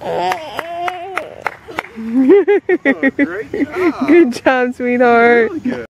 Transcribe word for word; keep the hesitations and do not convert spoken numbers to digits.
Oh, great job. Good job, sweetheart. Really good.